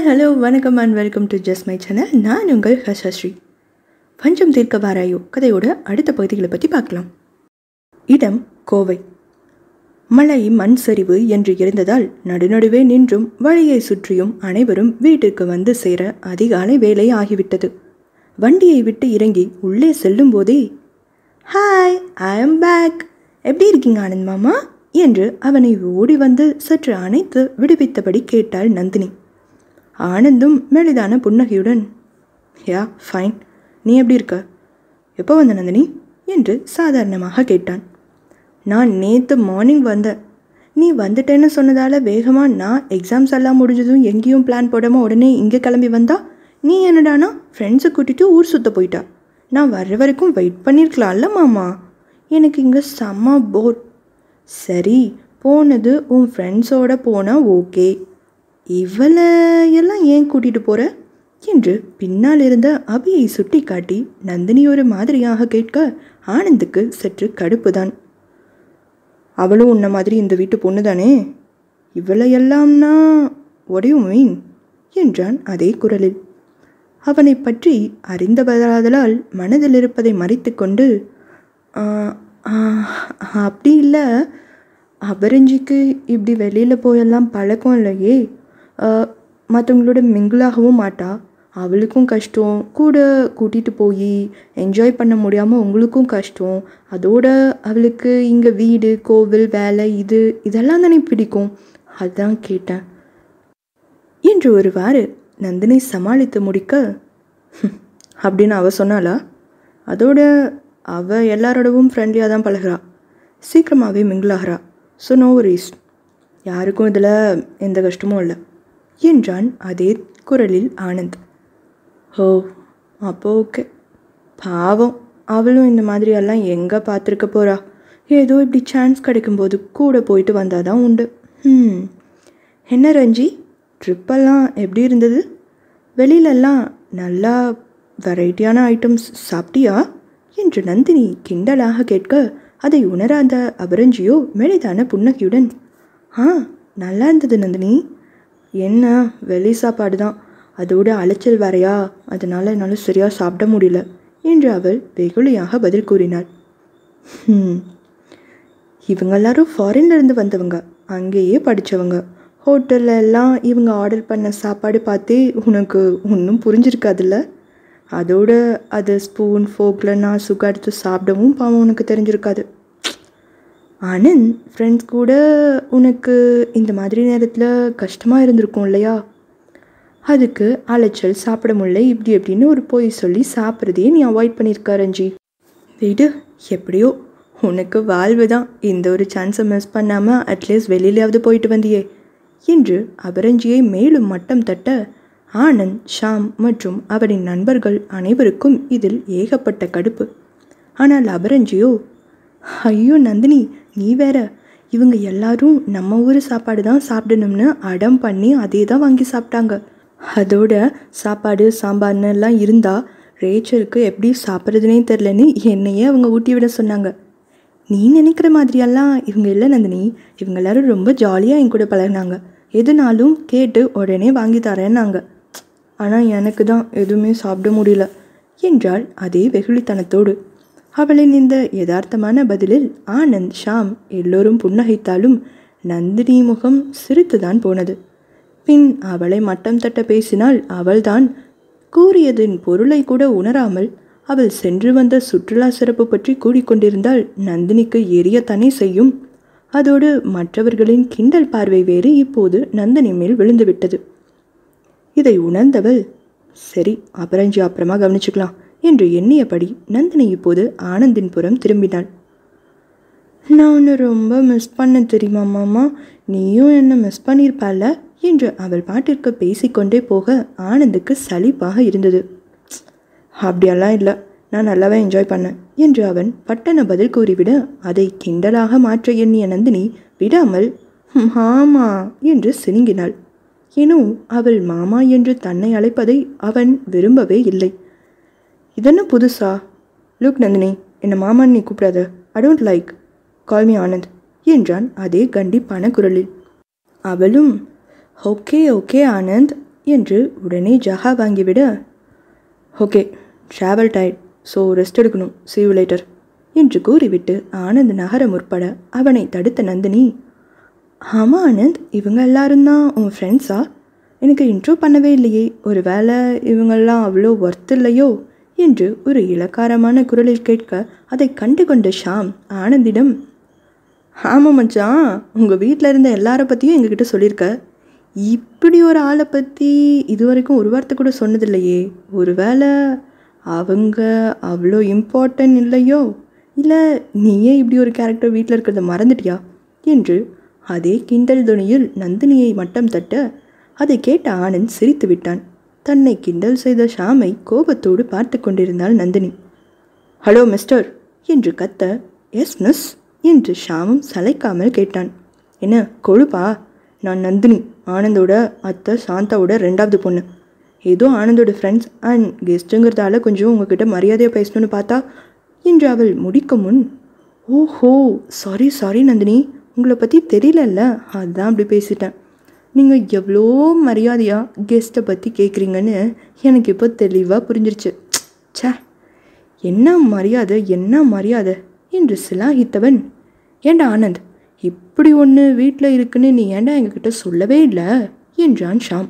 Hi hello வணக்கம் and welcome to just my channel. நான் உங்கள் ஹஷா ஸ்ரீ. VanjamTheerkkaVaarayo கதையோட அடுத்த பகுதிகளை பற்றி பார்க்கலாம். இடம் கோவை. மழை மண் சரிவு என்று இருந்ததால் நடுநடுவே நின்றும் வழியை சுற்றியும் அனைவரும் வீட்டிற்கு வந்து சேர அதிகாலை வேலை ஆகிவிட்டது. வண்டியை விட்டு இறங்கி உள்ளே செல்லும் போதே ஹாய் ஐ எம் பேக், எப்படி இருக்கீங்க ஆனந்த் மாமா என்று அவனை ஓடி வந்து சற்று அணைத்து விடுவித்தபடி கேட்டாள் நந்தினி. ஆனந்தும் மெலிதான புன்னகையுடன் யா ஃபைன், நீ எப்படி இருக்க, எப்போ வந்த நந்தினி என்று சாதாரணமாக கேட்டான். நான் நேற்று மார்னிங் வந்தேன், நீ வந்துட்டேன்னு சொன்னதால் வேகமாக நான் எக்ஸாம்ஸ் எல்லாம் முடிஞ்சதும் எங்கேயும் பிளான் போடாமல் உடனே இங்கே கிளம்பி வந்தா, நீ என்னடானா ஃப்ரெண்ட்ஸை கூட்டிகிட்டு ஊர் சுற்ற போயிட்டா. நான் வர்ற வரைக்கும் வெயிட் பண்ணியிருக்கலாம்ல மாமா, எனக்கு இங்கே செம்ம போர். சரி, போனது உன் ஃப்ரெண்ட்ஸோடு போனால் ஓகே, இவளை எல்லாம் ஏன் கூட்டிகிட்டு போகிற என்று பின்னால் இருந்த அபியை சுட்டி காட்டி நந்தினி ஒரு மாதிரியாக கேட்க ஆனந்துக்கு சற்று கடுப்பு தான். அவளும் உன்ன மாதிரி இந்த வீட்டு பொண்ணு தானே, இவளை எல்லாம்னா what do you mean என்றான் அதே குரலில். அவனை பற்றி அறிந்தவராதலால் மனதில் இருப்பதை மறைத்து கொண்டு அப்படி இல்லை, அபரஞ்சிக்கு இப்படி வெளியில் போயெல்லாம் பழக்கம் இல்லையே, மற்றவங்களோட மிங்கிளாகவும் மாட்டா, அவளுக்கும் கஷ்டம், கூட கூட்டிகிட்டு போய் என்ஜாய் பண்ண முடியாமல் உங்களுக்கும் கஷ்டம், அதோட அவளுக்கு இங்கே வீடு கோவில் வேலை இதெல்லாம் தானே பிடிக்கும், அதுதான் கேட்டேன் என்று ஒருவாறு நந்தினி சமாளித்து முடிக்க அப்படின்னு அவள் சொன்னாளா, அதோட அவள் எல்லாரோடவும் ஃப்ரெண்ட்லியாக தான் பழகிறா, சீக்கிரமாகவே மிங்கிளாகிறா, ஸோ நோ வரிஸ், யாருக்கும் இதில் எந்த கஷ்டமும் இல்லை என்றான் அதே குரலில் ஆனந்த். ஓ அப்போ ஓகே, பாவம் அவளும் இந்த மாதிரியெல்லாம் எங்கே பார்த்துருக்க போகிறா, ஏதோ இப்படி சான்ஸ் கிடைக்கும்போது கூட போயிட்டு வந்தால் தான் உண்டு. என்ன ரஞ்சி, ட்ரிப்பெல்லாம் எப்படி இருந்தது, வெளியிலெல்லாம் நல்லா வெரைட்டியான ஐட்டம்ஸ் சாப்பிட்டியா என்று நந்தினி கிண்டலாக கேட்க அதை உணராத அபரஞ்சியோ மெலிதான புன்னகையுடன் நல்லா இருந்தது நந்தினி, என்ன வெளி சாப்பாடு தான், அதோட அலைச்சல் வேறையா, அதனால் என்னால் சரியாக சாப்பிட முடியல என்று அவள் வெகுளியாக பதில் கூறினாள். இவங்க எல்லாரும் ஃபாரின்லேருந்து வந்தவங்க, அங்கேயே படித்தவங்க, ஹோட்டலில் எல்லாம் இவங்க ஆர்டர் பண்ண சாப்பாடு பார்த்தே உனக்கு ஒன்றும் புரிஞ்சிருக்காதுல்ல, அதோட அது ஸ்பூன் ஃபோக்கில் நான் சுகா எடுத்து சாப்பிடவும் பாவம் உனக்கு தெரிஞ்சிருக்காது. ஆனந்த், ஃப்ரெண்ட்ஸ் கூட உனக்கு இந்த மாதிரி நேரத்தில் கஷ்டமாக இருந்திருக்கும் இல்லையா, அதுக்கு அலைச்சல் சாப்பிட முடியல இப்படி எப்படின்னு ஒரு பொய் சொல்லி சாப்பிட்றதையே நீ அவாய்ட் பண்ணியிருக்க ரஞ்சி. வீடு எப்படியோ உனக்கு வாழ்வு தான், இந்த ஒரு சான்ஸை மிஸ் பண்ணாமல் அட்லீஸ்ட் வெளியிலாவது போயிட்டு வந்தியே என்று அபரஞ்சியை மேலும் மட்டம் தட்ட ஆனந்த், ஷாம் மற்றும் அவரின் நண்பர்கள் அனைவருக்கும் இதில் ஏகப்பட்ட கடுப்பு. ஆனால் அபரஞ்சியோ ஐயோ நந்தினி நீ வேற, இவங்க எல்லாரும் நம்ம ஊர் சாப்பாடு தான் சாப்பிடணும்னு அடம் பண்ணி அதே தான் வாங்கி சாப்பிட்டாங்க, அதோட சாப்பாடு சாம்பார்னு எல்லாம் இருந்தால் ரேச்சலுக்கு எப்படி சாப்பிட்றதுனே தெரிலன்னு என்னையே அவங்க ஊட்டி விட சொன்னாங்க. நீ நினைக்கிற மாதிரியெல்லாம் இவங்க இல்லை நந்தினி, இவங்க எல்லாரும் ரொம்ப ஜாலியாக என் கூட பழகினாங்க, எதுனாலும் கேட்டு உடனே வாங்கி தரேன்னாங்க, ஆனால் எனக்கு தான் எதுவுமே சாப்பிட முடியல என்றாள் அதே வெகுளித்தனத்தோடு. அவளின் இந்த யதார்த்தமான பதிலில் ஆனந்த், ஷாம் எல்லோரும் புன்னகைத்தாலும் நந்தினி முகம் சிரித்துதான் போனது. பின் அவளை மட்டம் தட்ட பேசினால் அவள்தான் கூறியதின் பொருளை கூட உணராமல் அவள் சென்று வந்த சுற்றுலா சிறப்பு பற்றி கூறிக்கொண்டிருந்தால் நந்தினிக்கு எரியத்தானே செய்யும். அதோடு மற்றவர்களின் கிண்டல் பார்வை வேறு இப்போது நந்தினி மேல் விழுந்துவிட்டது. இதை உணர்ந்தவள் சரி அபரஞ்சி அப்புறமா கவனிச்சுக்கலாம் என்று எண்ணியபடி நந்தினி இப்போது ஆனந்தின் புறம் திரும்பினாள். நான் உன்னை ரொம்ப மிஸ் பண்ண தெரியுமா மாமா, நீயும் என்னை மிஸ் பண்ணியிருப்பால என்று அவள் பாட்டிற்கு பேசிக்கொண்டே போக ஆனந்துக்கு சலிப்பாக இருந்தது. அப்படியெல்லாம் இல்லை, நான் நல்லாவே என்ஜாய் பண்ணேன் என்று அவன் பட்டன பதில் கூறிவிட அதை கிண்டலாக மாற்ற எண்ணிய நந்தினி விடாமல் மாமா என்று சினுங்கினாள். ஏனோ அவள் மாமா என்று தன்னை அழைப்பதை அவன் விரும்பவே இல்லை. இதென்ன புதுசா, லுக் நந்தினி, என்னை மாமான்னு நீ கூப்பிடாத, I don't like, call me Anand என்றான் அதே கண்டிப்பான குரலில். அவளும் ஓகே ஓகே ஆனந்த், என்று உடனே ஜஹா வாங்கிவிட, okay travel tired, so rest எடுக்கணும், see you later என்று கூறிவிட்டு ஆனந்த் நகர முற்பட அவனை தடுத்த நந்தினி, ஆமாம் ஆனந்த், இவங்க எல்லாரும் தான் உன் ஃப்ரெண்ட்ஸா? எனக்கு இன்ட்ரோ பண்ணவே இல்லையே, ஒரு வேளை இவங்கெல்லாம் அவ்வளோ ஒர்த் இல்லையோ என்று ஒரு இளக்காரமான குரலில் கேட்க அதை கண்டு கொண்ட ஷாம் ஆனந்திடம், ஆமாம் மச்சான், உங்கள் வீட்டில் இருந்த எல்லாரை பற்றியும் எங்ககிட்ட சொல்லியிருக்க, இப்படி ஒரு ஆளை பற்றி இது வரைக்கும் ஒரு வார்த்தை கூட சொன்னதில்லையே, ஒரு வேளை அவங்க அவ்வளோ இம்பார்ட்டன்ட் இல்லையோ, இல்லை நீயே இப்படி ஒரு கேரக்டர் வீட்டில் இருக்கிறத மறந்துட்டியா என்று அதே கிண்டல் துணியில் நந்தினியை மட்டம் தட்ட அதை கேட்ட ஆனந்த் சிரித்து விட்டான். தன்னை கிண்டல் செய்த ஷாமை கோபத்தோடு பார்த்து கொண்டிருந்தாள் நந்தினி. ஹலோ மிஸ்டர் என்று கத்த, எஸ் மிஸ் என்று ஷாமும் சளைக்காமல் கேட்டான். என்ன கொழுப்பா? நான் நந்தினி, ஆனந்தோட அத்தை சாந்தாவோட 2வது பொண்ணு. ஏதோ ஆனந்தோட ஃப்ரெண்ட்ஸ் அண்ட் கெஸ்ட்டுங்கிறதால கொஞ்சம் உங்ககிட்ட மரியாதையாக பேசணும்னு பார்த்தா என்று அவள் முடிக்க முன், ஓஹோ சாரி நந்தினி, உங்களை பற்றி தெரியலல்ல, அதுதான் அப்படி பேசிட்டேன். நீங்கள் எவ்வளோ மரியாதையாக கெஸ்ட்டை பற்றி கேட்குறீங்கன்னு எனக்கு இப்போ தெளிவாக புரிஞ்சிருச்சு. சே, என்ன மரியாதை என்று சிலாகித்தவன், ஏண்டா ஆனந்த், இப்படி ஒன்று வீட்டில் இருக்குன்னு நீ ஏண்டா எங்ககிட்ட சொல்லவே இல்லை என்றான் ஷாம்.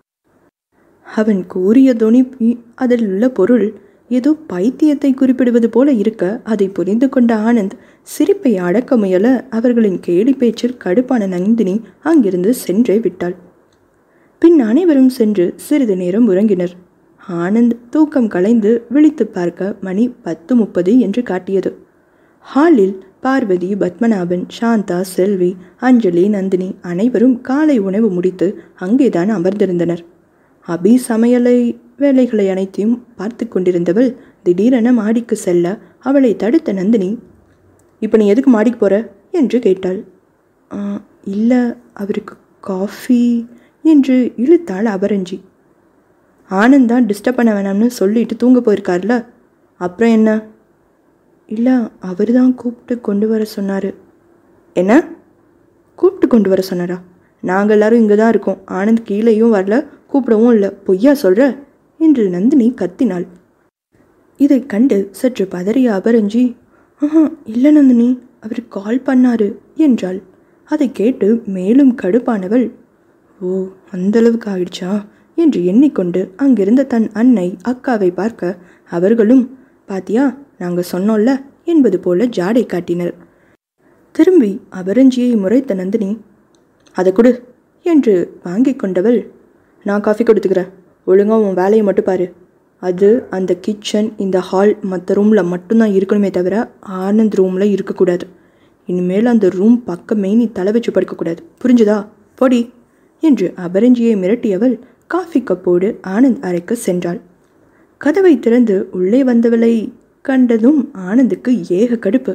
அவன் கூறிய தொனி அதில் உள்ள பொருள் ஏதோ பைத்தியத்தை குறிப்பிடுவது போல இருக்க அதை புரிந்து கொண்ட ஆனந்த் சிரிப்பை அடக்க முயல அவர்களின் கேலி பேச்சில் கடுப்பான நந்தினி அங்கிருந்து சென்றே விட்டாள். பின் அனைவரும் சென்று சிறிது நேரம் உறங்கினர். ஆனந்த் தூக்கம் கலைந்து விழித்து பார்க்க மணி 10:30 என்று காட்டியது. ஹாலில் பார்வதி, பத்மநாபன், சாந்தா, செல்வி, அஞ்சலி, நந்தினி அனைவரும் காலை உணவு முடித்து அங்கேதான் அமர்ந்திருந்தனர். அபி சமையலை வேலைகளை அனைத்தையும் பார்த்து கொண்டிருந்தவள் திடீரென மாடிக்கு செல்ல அவளை தடுத்த நந்தினி, இப்போ நீ எதுக்கு மாடிக்கு போகிற என்று கேட்டாள். இல்லை, அவருக்கு காஃபி என்று இழுத்தாள் அபரஞ்சி. ஆனந்த் தான் டிஸ்டர்ப் பண்ண வேணாம்னு சொல்லிட்டு தூங்க போயிருக்கார்ல, அப்புறம் என்ன? இல்லை, அவர் தான் கூப்பிட்டு கொண்டு வர சொன்னார். என்ன கூப்பிட்டு கொண்டு வர சொன்னாரா? நாங்கள் எல்லாரும் இங்கே தான் இருக்கோம், ஆனந்த் கீழேயும் வரல, கூப்பிடவும் இல்லை, பொய்யா சொல்கிற என்று நந்தினி கத்தினாள். இதை கண்டு சற்று பதறிய அபரஞ்சி, இல்லை நந்தினி, அவர் கால் பண்ணாரு என்றாள். அதை கேட்டு மேலும் கடுப்பானவள், ஓ அந்தளவுக்கு ஆயிடுச்சா என்று எண்ணிக்கொண்டு அங்கிருந்த தன் அன்னை அக்காவை பார்க்க அவர்களும், பாத்தியா நாங்கள் சொன்னோம்ல என்பது போல ஜாடை காட்டினர். திரும்பி அபரஞ்சியை முறைத்த நந்தினி, அதை கொடு என்று வாங்கி கொண்டவள், நான் காஃபி கொடுத்துக்கிறேன், ஒழுங்காக உன் வேலையை மட்டும் பாரு, அது அந்த கிச்சன் இந்த ஹால் மற்ற ரூமில் மட்டும்தான் இருக்கணுமே தவிர ஆனந்த் ரூமில் இருக்கக்கூடாது. இனிமேல் அந்த ரூம் பக்கமே நீ தலை வச்சு படுக்கக்கூடாது, புரிஞ்சுதா, பொடி என்று அபரஞ்சியை மிரட்டியவள் காஃபி கப்போடு ஆனந்த் அறைக்கு சென்றாள். கதவை திறந்து உள்ளே வந்தவளை கண்டதும் ஆனந்துக்கு ஏக கடுப்பு.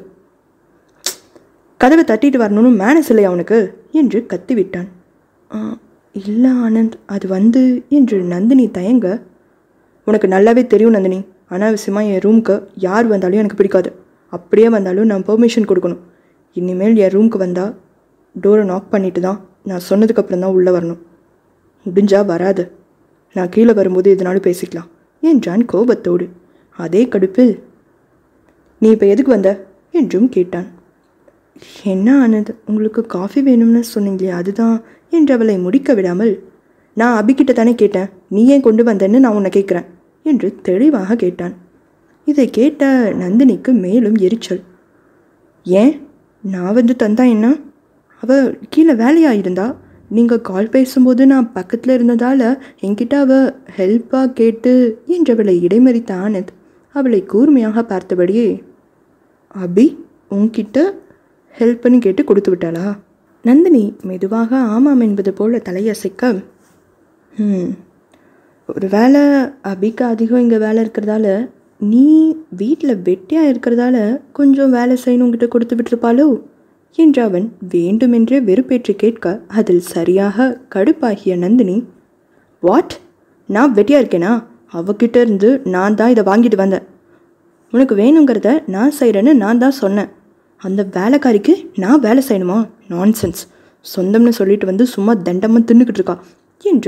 கதவை தட்டிட்டு வரணும்னு மேனஸ் இல்லையா அவனுக்கு என்று கத்திவிட்டான். இல்லை ஆனந்த், அது என்று நந்தினி தயங்க, உனக்கு நல்லாவே தெரியும் நந்தினி, அனாவசியமாக என் ரூமுக்கு யார் வந்தாலும் எனக்கு பிடிக்காது, அப்படியே வந்தாலும் நான் பெர்மிஷன் கொடுக்கணும். இனிமேல் என் ரூமுக்கு வந்தால் டோரை நாக் பண்ணிட்டு தான் நான் சொன்னதுக்கப்புறம் தான் உள்ளே வரணும், முடிஞ்சா வராது, நான் கீழே வரும்போது எதனாலும் பேசிக்கலாம் என்றான் கோபத்தோடு. அதே கடுப்பில், நீ இப்போ எதுக்கு வந்த என்றும் கேட்டான். என்ன ஆனந்த், உங்களுக்கு காஃபி வேணும்னு சொன்னீங்களே அதுதான் என்று அவளை முடிக்க விடாமல், நான் அபிக்கிட்ட தானே கேட்டேன், நீ ஏன் கொண்டு வந்தேன்னு நான் உன்னை கேட்குறேன் என்று தெளிவாக கேட்டான். இதை கேட்ட நந்தினிக்கு மேலும் எரிச்சல். ஏன் நான் தந்தா என்ன? அவள் கீழே வேலையாக இருந்தா, நீங்கள் கால் பேசும்போது நான் பக்கத்தில் இருந்ததால் என்கிட்ட அவள் ஹெல்ப்பாக கேட்டு என்றவளை இடைமறித்த ஆனந்த் அவளை கூர்மையாக பார்த்தபடியே, அபி உன்கிட்ட ஹெல்ப்னு கேட்டு கொடுத்து விட்டாளா? நந்தினி மெதுவாக ஆமாம் என்பது போல தலையசைக்க, ஒரு வேலை அபிக்கு அதிகம் இங்கே வேலை இருக்கிறதால, நீ வீட்டில் வெட்டியாக இருக்கிறதால கொஞ்சம் வேலை செய்யணுங்கிட்ட கொடுத்து விட்டுருப்பாளோ என்று அவன் வேண்டுமென்றே வெறுப்பேற்றி கேட்க அதில் சரியாக கடுப்பாகிய நந்தினி, வாட், நான் வெட்டியாக இருக்கேனா? அவகிட்ட இருந்து நான் தான் இதை வாங்கிட்டு வந்தேன், உனக்கு வேணுங்கிறத நான் செய்கிறேன்னு நான் தான் சொன்னேன், அந்த வேலைக்காரிக்கு நான் வேலை செய்யணுமா? நான்சென்ஸ், சொந்தம்னு சொல்லிட்டு சும்மா தண்டமாக தின்னுக்கிட்டு இருக்கா என்று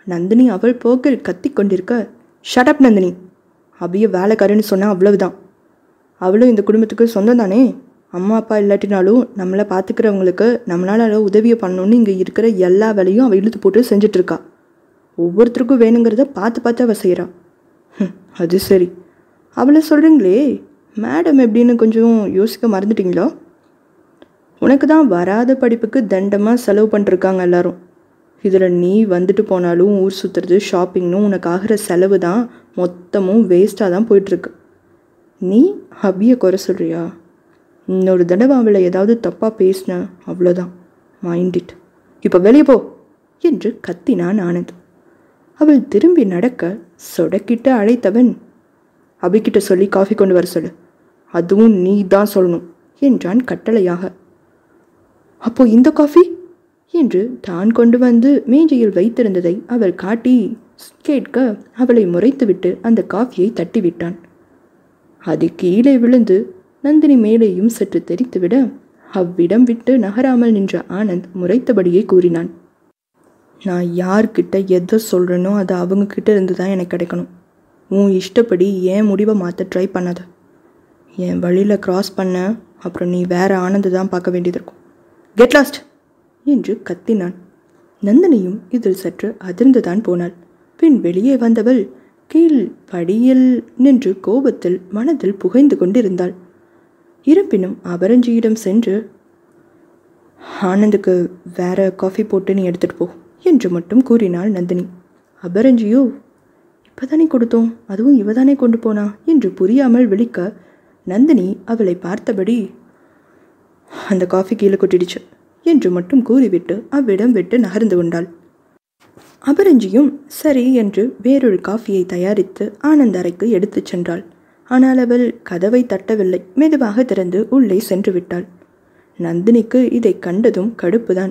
நந்தினி அவள் போக்கில் கத்தி கொண்டிருக்க, ஷட் அப் நந்தினி, அபிய வேலைக்காரன்னு சொன்னால் அவ்வளவுதான். அவளும் இந்த குடும்பத்துக்கு சொந்தம் தானே. அம்மா அப்பா இல்லாட்டினாலும் நம்மளை பார்த்துக்கிறவங்களுக்கு நம்மளால் உதவியை பண்ணணுன்னு இங்கே இருக்கிற எல்லா வேலையும் அவள் இழுத்து போட்டு செஞ்சிட்ருக்கா. ஒவ்வொருத்தருக்கும் வேணுங்கிறத பார்த்து பார்த்து அவள் செய்கிறான். அது சரி, அவளை சொல்கிறீங்களே மேடம் எப்படின்னு கொஞ்சம் யோசிக்க மறந்துட்டிங்களோ? உனக்கு தான் வராத படிப்புக்கு தண்டமாக செலவு பண்ணிருக்காங்க எல்லாரும். இதில் நீ வந்துட்டு போனாலும் ஊர் சுற்றுறது ஷாப்பிங்னு உனக்கு ஆகிற செலவு தான் மொத்தமும் வேஸ்ட்டாக தான் போயிட்டுருக்கு. நீ அபியை குறை சொல்கிறியா? இன்னொரு தடவை அவளை ஏதாவது தப்பாக பேசின அவ்வளோதான், மைண்ட் இட். இப்போ வெளியே போ என்று கத்தினான் ஆனந்த். அவள் திரும்பி நடக்க சொடக்கிட்டு அழைத்தவன், அபிக்கிட்ட சொல்லி காஃபி கொண்டு வர சொல்லு, அதுவும் நீ தான் சொல்லணும் என்றான் கட்டளையாக. அப்போ இந்த காஃபி என்று தான் கொண்டு வந்து மேஜையில் வைத்திருந்ததை அவள் காட்டி கேட்க அவளை முறைத்துவிட்டு அந்த காஃபியை தட்டிவிட்டான். அது கீழே விழுந்து நந்தினி மேலேயும் சற்று தெரித்துவிட அவ்விடம் விட்டு நகராமல் நின்ற ஆனந்த் முறைத்தபடியே கூறினான், நான் யார்கிட்ட எதை சொல்கிறேனோ அது அவங்கக்கிட்ட இருந்து தான் எனக்கு கிடைக்கணும். உன் இஷ்டப்படி ஏன் முடிவை மாற்ற ட்ரை பண்ணாத. என் வழியில் க்ராஸ் பண்ண அப்புறம் நீ வேற ஆனந்த் தான் பார்க்க வேண்டியது இருக்கும். கெட் லாஸ்ட் என்று கத்தினான். நந்தினியும் இதில் சற்று அதிர்ந்துதான் போனாள். பின் வெளியே வந்தவள் கீழ் படியில் நின்று கோபத்தில் மனதில் புகைந்து கொண்டிருந்தாள். இருப்பினும் அபரஞ்சியிடம் சென்று, ஆனந்துக்கு வேற காஃபி போட்டு நீ எடுத்துகிட்டு போ என்று மட்டும் கூறினாள் நந்தினி. அபரஞ்சியோ, இப்போதானே கொடுத்தோம், அதுவும் இவதானே கொண்டு போனா என்று புரியாமல் விழிக்க நந்தினி அவளை பார்த்தபடி, அந்த காஃபி கீழே கொட்டிடுச்சு என்று மட்டும் கூறிவிட்டு அவ்விடம் விட்டு நகர்ந்து கொண்டாள். அபரஞ்சியும் சரி என்று வேறொரு காஃபியை தயாரித்து ஆனந்த் அறைக்கு எடுத்துச் சென்றாள். ஆனால் அவள் கதவை தட்டவில்லை. மெதுவாக திறந்து உள்ளே சென்று விட்டாள். நந்தினிக்கு இதை கண்டதும் கடுப்புதான்.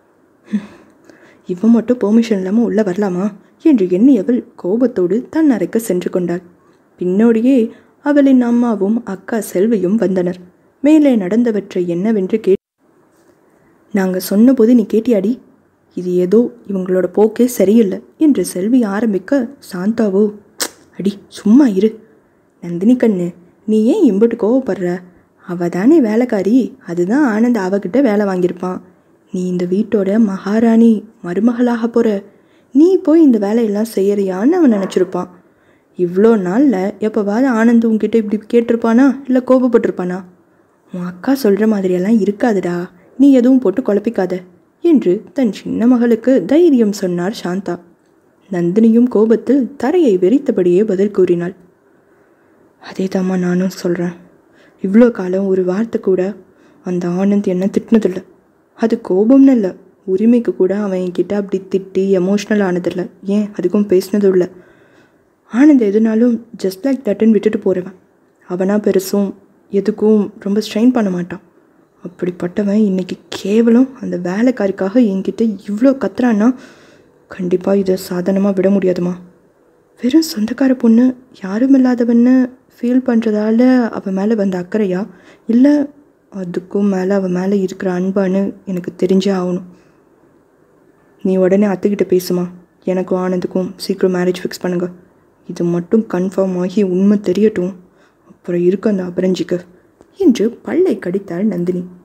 இவன் மட்டும் பெர்மிஷன் இல்லாமல் உள்ள வரலாமா என்று எண்ணியவள் கோபத்தோடு தன் அறைக்கு சென்று கொண்டாள். பின்னோடியே அவளின் அம்மாவும் அக்கா செல்வியும் வந்தனர். மேலே நடந்தவற்றை என்னவென்று நாங்கள் சொன்னபோது நீ கேட்டியாடி? இது ஏதோ இவங்களோட போக்கே சரியில்லை என்று செல்வி ஆரம்பிக்க, சாந்தாவோ, அடி சும்மா இரு. நந்தினி கண்ணு, நீ ஏன் இம்புட்டு கோவப்படுற? அவள் தானே வேலைக்காரி, அதுதான் ஆனந்த் அவகிட்ட வேலை வாங்கியிருப்பான். நீ இந்த வீட்டோட மகாராணி மருமகளாக போகிற, நீ போய் இந்த வேலையெல்லாம் செய்யறியான்னு அவன் நினச்சிருப்பான். இவ்வளோ நாளில் எப்போவாது ஆனந்த் உங்ககிட்ட இப்படி கேட்டிருப்பானா இல்லை கோபப்பட்டிருப்பானா? உன் அக்கா சொல்கிற மாதிரியெல்லாம் இருக்காதுடா, நீ எதுவும் போட்டு குழப்பிக்காத என்று தன் சின்ன மகளுக்கு தைரியம் சொன்னார் சாந்தா. நந்தினியும் கோபத்தில் தரையை வெறித்தபடியே பதில் கூறினாள். அதே தாம்மா நானும் சொல்கிறேன். இவ்வளோ காலம் ஒரு வார்த்தை கூட அந்த ஆனந்த் என்ன திட்டினதில்லை. அது கோபம்னு இல்லை, உரிமைக்கு கூட அவன் என்கிட்ட அப்படி திட்டி எமோஷ்னல் ஆனதில்லை. ஏன் அதுக்கும் பேசினதும் இல்லை. ஆனந்த் எதுனாலும் ஜஸ்ட் லைக் தட்டுன்னு விட்டுட்டு போகிறவன். அவனா பெருசும் எதுக்கும் ரொம்ப ஸ்ட்ரெயின் பண்ண மாட்டான். அப்படிப்பட்டவன் இன்னைக்கு கேவலம் அந்த வேலைக்காரிக்காக என்கிட்ட இவ்வளோ கத்துறான்னா கண்டிப்பாக இதை சாதாரணமாக விட முடியாதுமா. வெறும் சொந்தக்கார பொண்ணு யாரும் இல்லாதவன்னு ஃபீல் பண்ணுறதால அவன் மேலே வந்த அக்கறையா, இல்லை அதுக்கும் மேலே அவன் மேலே இருக்கிற அன்பான்னு எனக்கு தெரிஞ்சே ஆகணும். நீ உடனே அத்தைக்கிட்ட பேசுமா, எனக்கும் ஆனந்துக்கும் சீக்கிரம் மேரேஜ் ஃபிக்ஸ் பண்ணுங்க. இது மட்டும் கன்ஃபார்ம் ஆகி உண்மை தெரியட்டும், அப்புறம் இருக்கு அந்த அபரஞ்சிக்கு என்று பல்லை கடித்தாள் நந்தினி.